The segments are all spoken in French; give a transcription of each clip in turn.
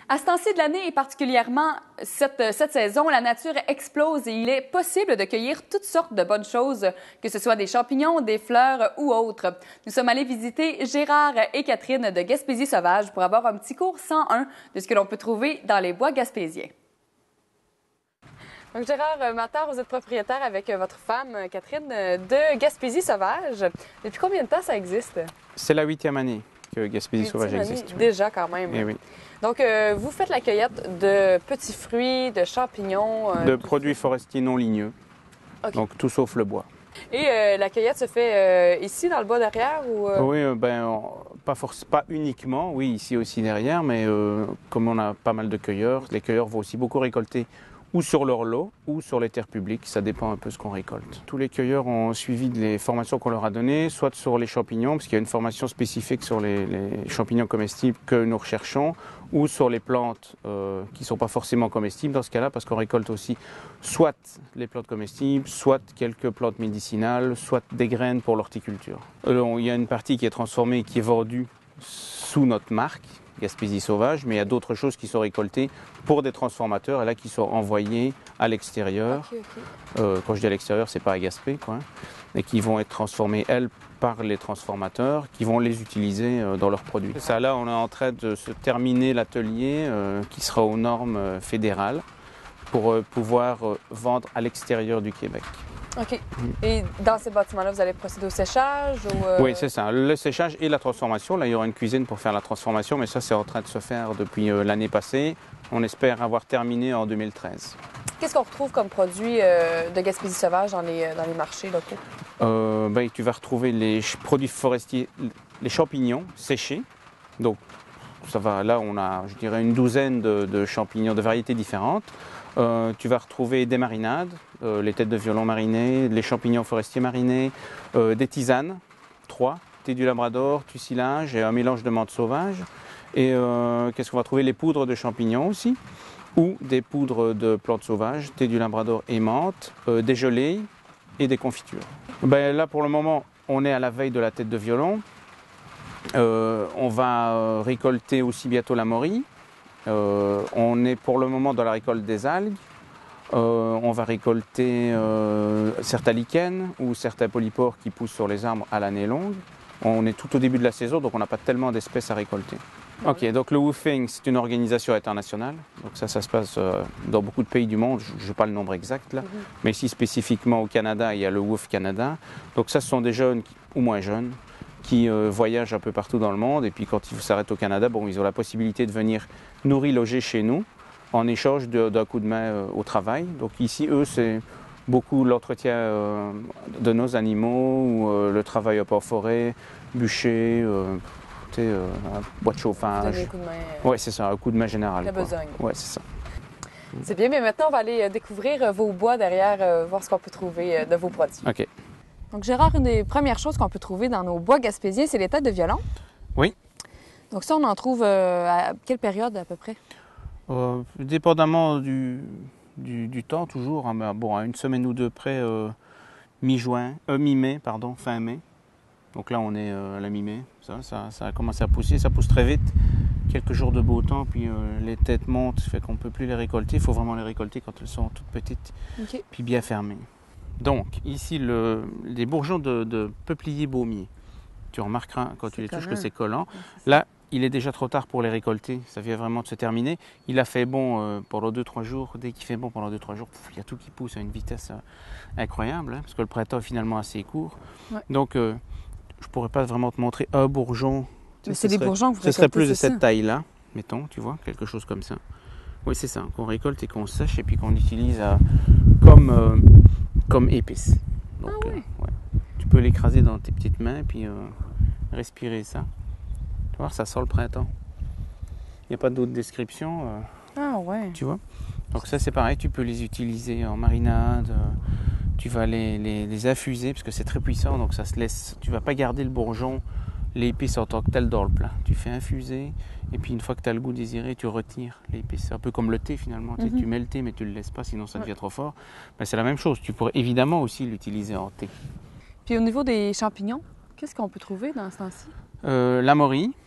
À ce temps-ci de l'année et particulièrement cette saison, la nature explose et il est possible de cueillir toutes sortes de bonnes choses, que ce soit des champignons, des fleurs ou autres. Nous sommes allés visiter Gérard et Catherine de Gaspésie Sauvage pour avoir un petit cours 101 de ce que l'on peut trouver dans les bois gaspésiens. Donc Gérard Matar, vous êtes propriétaire avec votre femme Catherine de Gaspésie Sauvage. Depuis combien de temps ça existe? C'est la 8e année que Gaspésie Sauvage existe. Oui. Déjà quand même. Et oui. Donc, vous faites la cueillette de petits fruits, de champignons... de produits forestiers non ligneux. Okay. Donc, tout sauf le bois. Et la cueillette se fait ici, dans le bois derrière? Ou, Oui, pas uniquement, oui, ici aussi derrière, mais comme on a pas mal de cueilleurs, les cueilleurs vont aussi beaucoup récolter ou sur leur lot ou sur les terres publiques, ça dépend un peu de ce qu'on récolte. Tous les cueilleurs ont suivi les formations qu'on leur a données, soit sur les champignons, parce qu'il y a une formation spécifique sur les champignons comestibles que nous recherchons, ou sur les plantes qui ne sont pas forcément comestibles dans ce cas-là, parce qu'on récolte aussi soit les plantes comestibles, soit quelques plantes médicinales, soit des graines pour l'horticulture. Il y a une partie qui est transformée et qui est vendue sous notre marque, Gaspésie Sauvage, mais il y a d'autres choses qui sont récoltées pour des transformateurs et là qui sont envoyées à l'extérieur. Okay. Quand je dis à l'extérieur, c'est pas à Gaspé, quoi, et qui vont être transformées, elles, par les transformateurs, qui vont les utiliser dans leurs produits. Ça, là, on est en train de se terminer l'atelier qui sera aux normes fédérales pour pouvoir vendre à l'extérieur du Québec. OK. Et dans ces bâtiments-là, vous allez procéder au séchage? Ou Oui, c'est ça. Le séchage et la transformation. Là, il y aura une cuisine pour faire la transformation, mais ça, c'est en train de se faire depuis l'année passée. On espère avoir terminé en 2013. Qu'est-ce qu'on retrouve comme produit de Gaspésie Sauvage dans les marchés locaux? Tu vas retrouver les produits forestiers, les champignons séchés. Donc, ça va. Là, on a, je dirais, une douzaine de champignons de variétés différentes. Tu vas retrouver des marinades, les têtes de violon marinées, les champignons forestiers marinés, des tisanes, 3, thé du Labrador, tusilage et un mélange de menthe sauvage. Et qu'est-ce qu'on va trouver? Les poudres de champignons aussi, ou des poudres de plantes sauvages, thé du Labrador et menthe, des gelées et des confitures. Là, pour le moment, on est à la veille de la tête de violon. On va récolter aussi bientôt la morie. On est pour le moment dans la récolte des algues. On va récolter certains lichens ou certains polypores qui poussent sur les arbres à l'année longue. On est tout au début de la saison, donc on n'a pas tellement d'espèces à récolter. Ok, donc le woofing, c'est une organisation internationale. Donc ça se passe dans beaucoup de pays du monde. Je n'ai pas le nombre exact là, mais ici spécifiquement au Canada, il y a le Woof Canada. Donc ça, ce sont des jeunes ou moins jeunes qui voyagent un peu partout dans le monde. Et puis quand ils s'arrêtent au Canada, ils ont la possibilité de venir nourrir, loger chez nous en échange d'un coup de main au travail. Donc ici, eux, c'est beaucoup l'entretien de nos animaux, ou le travail en forêt, bûcher, un bois de chauffage. Un coup de main. Oui, c'est ça, un coup de main général. La besogne. Oui, c'est ça. C'est bien, mais maintenant, on va aller découvrir vos bois derrière, voir ce qu'on peut trouver de vos produits. OK. Donc, Gérard, une des premières choses qu'on peut trouver dans nos bois gaspésiens, c'est les têtes de violon. Oui. Donc ça, on en trouve à quelle période à peu près? Dépendamment du temps, toujours. Hein, mais à une semaine ou deux près, mi-mai, fin mai. Donc là, on est à la mi-mai. Ça a commencé à pousser. Ça pousse très vite. Quelques jours de beau temps, puis les têtes montent, fait qu'on ne peut plus les récolter. Il faut vraiment les récolter quand elles sont toutes petites, puis bien fermées. Donc, ici, les bourgeons de peuplier baumier. Tu remarqueras quand tu les touches que c'est collant. Là, il est déjà trop tard pour les récolter. Ça vient vraiment de se terminer. Il a fait bon pendant 2-3 jours. Dès qu'il fait bon pendant 2-3 jours, il y a tout qui pousse à une vitesse incroyable, hein, parce que le printemps est finalement assez court. Ouais. Donc, je ne pourrais pas vraiment te montrer un bourgeon. Mais c'est des bourgeons que vous récoltez. Ce serait plus de cette taille-là, mettons, tu vois, quelque chose comme ça. Oui, c'est ça, qu'on récolte et qu'on sèche et puis qu'on utilise comme épice. Donc, ouais. Tu peux l'écraser dans tes petites mains et puis respirer ça. Tu vois, ça sent le printemps. Il n'y a pas d'autre description. Ah ouais. Tu vois. Donc ça, c'est pareil, tu peux les utiliser en marinade. Tu vas les infuser parce que c'est très puissant, donc ça se laisse. Tu ne vas pas garder le bourgeon, l'épice en tant que tel dans le plat. Tu fais infuser et puis une fois que tu as le goût désiré, tu retires l'épice. C'est un peu comme le thé finalement. Tu mets le thé mais tu ne le laisses pas, sinon ça devient trop fort. C'est la même chose. Tu pourrais évidemment aussi l'utiliser en thé. Puis au niveau des champignons, qu'est-ce qu'on peut trouver dans ce temps-ci? La morie,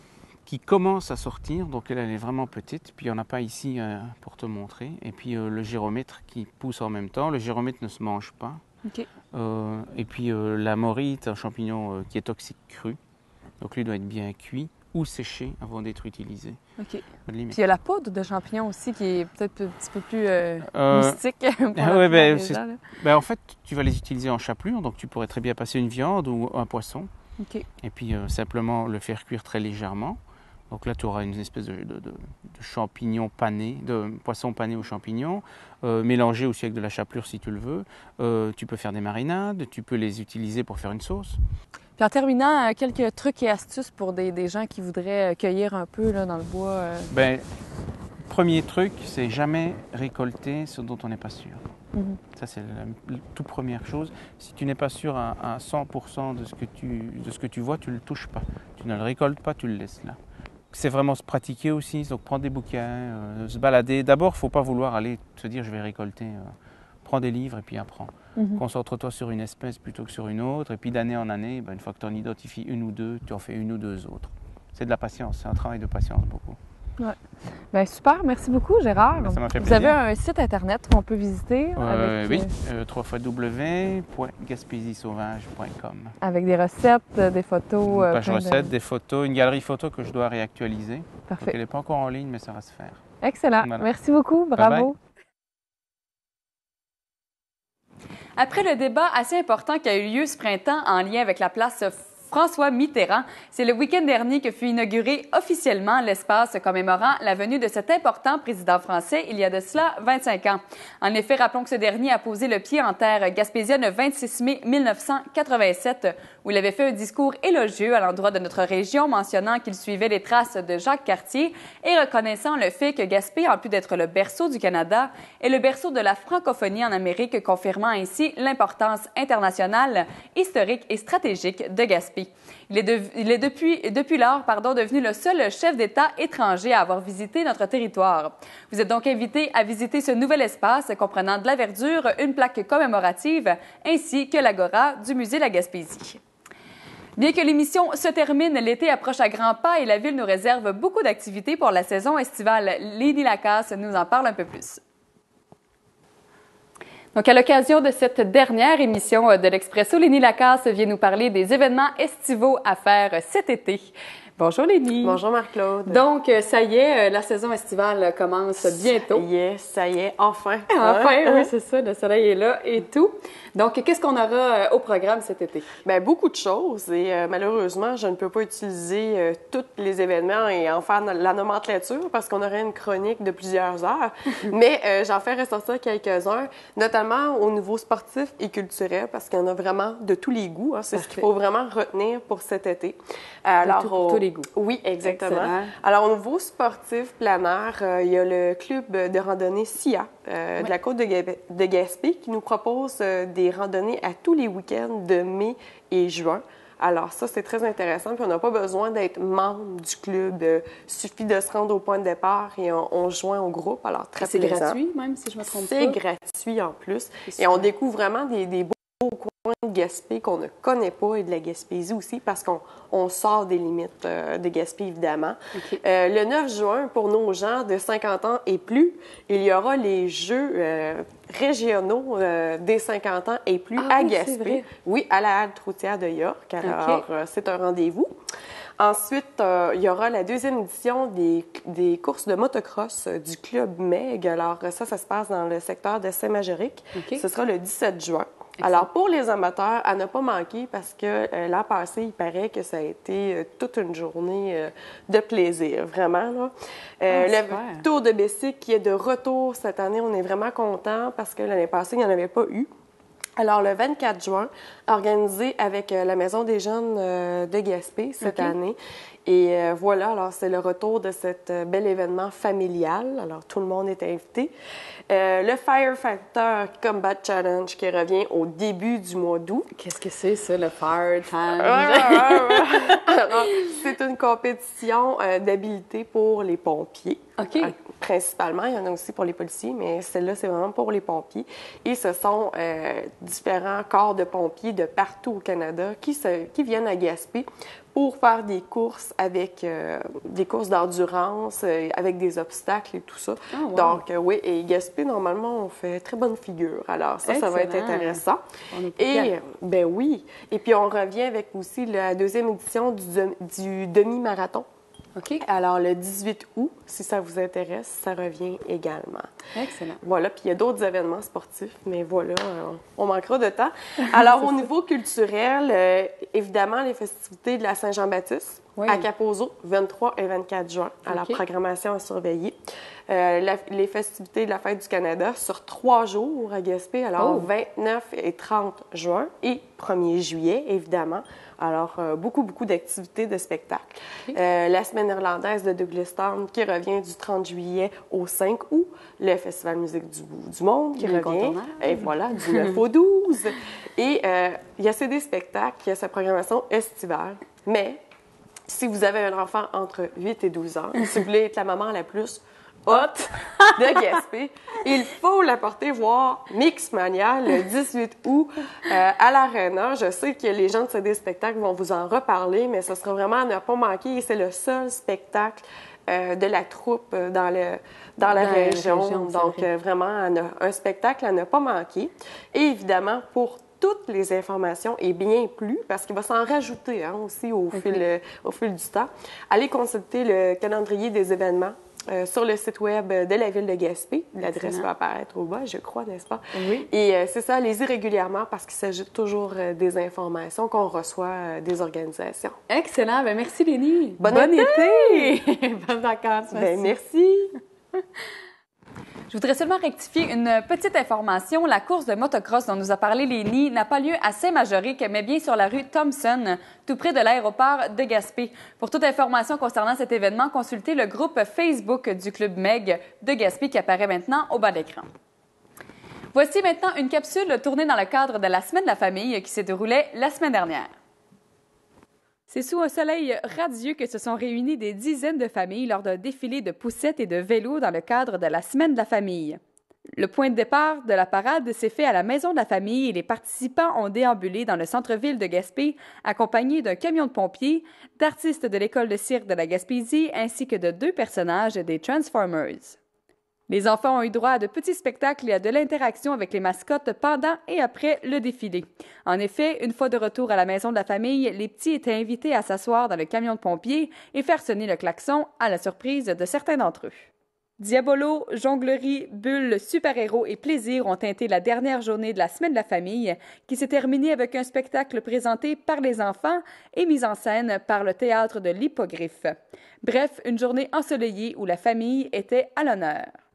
qui commence à sortir. Donc elle est vraiment petite. Puis il n'y en a pas ici pour te montrer. Et puis le gyromètre qui pousse en même temps. Le gyromètre ne se mange pas. OK. Et puis la morite, un champignon qui est toxique cru. Donc lui doit être bien cuit ou séché avant d'être utilisé. OK. Puis il y a la poudre de champignon aussi qui est peut-être un petit peu plus mystique. En fait, tu vas les utiliser en chapelure, donc tu pourrais très bien passer une viande ou un poisson. OK. Et puis simplement le faire cuire très légèrement. Donc là, tu auras une espèce de champignon pané, de poisson pané aux champignons, mélangé aussi avec de la chapelure si tu le veux. Tu peux faire des marinades, tu peux les utiliser pour faire une sauce. Puis en terminant, quelques trucs et astuces pour des gens qui voudraient cueillir un peu là, dans le bois. Premier truc, c'est jamais récolter ce dont on n'est pas sûr. Ça, c'est la toute première chose. Si tu n'es pas sûr à 100% de ce que tu vois, tu ne le touches pas. Tu ne le récoltes pas, tu le laisses là. C'est vraiment se pratiquer aussi, donc prendre des bouquins, se balader. D'abord, il ne faut pas vouloir aller se dire je vais récolter. Prends des livres et puis apprends. Concentre-toi sur une espèce plutôt que sur une autre. Et puis d'année en année, une fois que tu en identifies une ou deux, tu en fais une ou deux autres. C'est de la patience, c'est un travail de patience beaucoup. Ouais. Bien, super, merci beaucoup Gérard. Ça m'a fait plaisir. Vous avez un site internet qu'on peut visiter? Oui, www.gaspésiesauvage.com. Avec des recettes, des photos. Une page recettes, des photos, une galerie photo que je dois réactualiser. Parfait. Donc, elle n'est pas encore en ligne, mais ça va se faire. Excellent. Voilà. Merci beaucoup. Bravo. Bye bye. Après le débat assez important qui a eu lieu ce printemps en lien avec la place François Mitterrand, c'est le week-end dernier que fut inauguré officiellement l'espace commémorant la venue de cet important président français il y a de cela 25 ans. En effet, rappelons que ce dernier a posé le pied en terre gaspésienne le 26 mai 1987, où il avait fait un discours élogieux à l'endroit de notre région, mentionnant qu'il suivait les traces de Jacques Cartier et reconnaissant le fait que Gaspé, en plus d'être le berceau du Canada, est le berceau de la francophonie en Amérique, confirmant ainsi l'importance internationale, historique et stratégique de Gaspé. Il est depuis lors devenu le seul chef d'État étranger à avoir visité notre territoire. Vous êtes donc invité à visiter ce nouvel espace comprenant de la verdure, une plaque commémorative ainsi que l'agora du musée La Gaspésie. Bien que l'émission se termine, l'été approche à grands pas et la ville nous réserve beaucoup d'activités pour la saison estivale. Lénie Lacasse nous en parle un peu plus. Donc, à l'occasion de cette dernière émission de l'Expresso, Lénie Lacasse vient nous parler des événements estivaux à faire cet été. Bonjour Lénie. Bonjour Marc-Claude. Donc, ça y est, la saison estivale commence bientôt. Ça y est, enfin. Enfin, oui, c'est ça, le soleil est là et tout. Donc, qu'est-ce qu'on aura au programme cet été? Bien, beaucoup de choses et malheureusement, je ne peux pas utiliser tous les événements et en faire la nomenclature parce qu'on aurait une chronique de plusieurs heures. Mais j'en fais ressortir quelques-uns, notamment au niveau sportif et culturel parce qu'il y en a vraiment de tous les goûts. Hein. C'est ce qu'il faut vraiment retenir pour cet été. Tous les goûts. Oui, exactement. Excellent. Alors, au niveau sportif plein air, il y a le club de randonnée SIA de la côte de Gaspé qui nous propose des randonnées à tous les week-ends de mai et juin. Alors ça, c'est très intéressant. Puis on n'a pas besoin d'être membre du club. Il suffit de se rendre au point de départ et on se joint au groupe. Alors, très plaisant. C'est gratuit même, si je me trompe pas? C'est gratuit en plus. Et on découvre vraiment des beaux coins de Gaspé qu'on ne connaît pas et de la Gaspésie aussi parce qu'on sort des limites de Gaspé, évidemment. Okay. Le 9 juin, pour nos gens de 50 ans et plus, il y aura les Jeux régionaux des 50 ans et plus à Gaspé. Oui, à la halte routière de York. Alors, c'est un rendez-vous. Ensuite, il y aura la deuxième édition des courses de motocross du Club Meg. Alors, ça se passe dans le secteur de Saint-Majoric. Okay. Ce sera le 17 juin. Excellent. Alors, pour les amateurs, à ne pas manquer parce que l'an passé, il paraît que ça a été toute une journée de plaisir, vraiment. Là. Le Tour de Bessic qui est de retour cette année, on est vraiment contents parce que l'année passée, il n'y en avait pas eu. Alors, le 24 juin, organisé avec la Maison des jeunes de Gaspé cette année. Et voilà, alors c'est le retour de cet bel événement familial. Alors, tout le monde est invité. Le Fire Factor Combat Challenge qui revient au début du mois d'août. Qu'est-ce que c'est, ça, le Fire Challenge? Alors, c'est une compétition d'habileté pour les pompiers. OK. principalement. Il y en a aussi pour les policiers, mais celle-là, c'est vraiment pour les pompiers. Et ce sont différents corps de pompiers de partout au Canada qui viennent à Gaspé pour faire des courses avec des courses d'endurance, avec des obstacles et tout ça. Oh, wow. Donc, oui, et Gaspé, normalement, on fait très bonne figure. Alors, ça va être intéressant. Et, ben oui. Et puis, on revient avec aussi la deuxième édition du demi-marathon. OK. Alors, le 18 août, si ça vous intéresse, ça revient également. Excellent. Voilà, puis il y a d'autres événements sportifs, mais voilà, on manquera de temps. Alors, au niveau culturel, évidemment, les festivités de la Saint-Jean-Baptiste à Kaposo, 23 et 24 juin, à la programmation à surveiller. Les festivités de la Fête du Canada sur 3 jours à Gaspé, alors 29 et 30 juin et 1er juillet, évidemment. Alors, beaucoup d'activités de spectacles. La semaine irlandaise de Douglastown qui revient du 30 juillet au 5 août. Le Festival Musique du Monde qui revient. Et voilà, du 9 au 12. Et il y a des spectacles, il y a sa programmation estivale. Mais si vous avez un enfant entre 8 et 12 ans, si vous voulez être la maman la plus hot de Gaspé, il faut l'apporter voir Mixmania le 18 août à l'Arena. Je sais que les gens de CD Spectacle vont vous en reparler, mais ce sera vraiment à ne pas manquer. Et c'est le seul spectacle de la troupe dans la région. Donc, vraiment, un spectacle à ne pas manquer. Et évidemment, pour toutes les informations et bien plus, parce qu'il va s'en rajouter aussi au fil du temps, allez consulter le calendrier des événements sur le site web de la Ville de Gaspé. L'adresse va apparaître au bas, je crois, n'est-ce pas? Oui. Et c'est ça, allez-y régulièrement parce qu'il s'agit toujours des informations qu'on reçoit des organisations. Excellent. Ben merci, Lénie. Bon été! Bonnes vacances. Merci. Je voudrais seulement rectifier une petite information. La course de motocross dont nous a parlé Lénie n'a pas lieu à Saint-Majorique, mais bien sur la rue Thompson, tout près de l'aéroport de Gaspé. Pour toute information concernant cet événement, consultez le groupe Facebook du Club Meg de Gaspé qui apparaît maintenant au bas de l'écran. Voici maintenant une capsule tournée dans le cadre de la Semaine de la famille qui se déroulait la semaine dernière. C'est sous un soleil radieux que se sont réunies des dizaines de familles lors d'un défilé de poussettes et de vélos dans le cadre de la Semaine de la famille. Le point de départ de la parade s'est fait à la Maison de la famille et les participants ont déambulé dans le centre-ville de Gaspé, accompagnés d'un camion de pompiers, d'artistes de l'école de cirque de la Gaspésie ainsi que de 2 personnages des Transformers. Les enfants ont eu droit à de petits spectacles et à de l'interaction avec les mascottes pendant et après le défilé. En effet, une fois de retour à la maison de la famille, les petits étaient invités à s'asseoir dans le camion de pompiers et faire sonner le klaxon à la surprise de certains d'entre eux. Diabolo, jonglerie, bulles, super-héros et plaisir ont teinté la dernière journée de la Semaine de la famille, qui s'est terminée avec un spectacle présenté par les enfants et mis en scène par le théâtre de l'Hippogriffe. Bref, une journée ensoleillée où la famille était à l'honneur.